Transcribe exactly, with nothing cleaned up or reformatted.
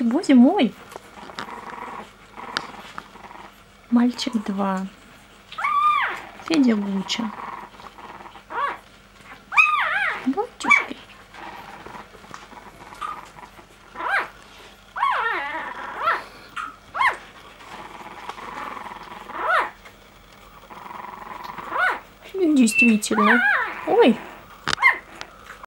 боже мой. Мальчик два. Федя Гуча. Батюшки. Действительно. Ой.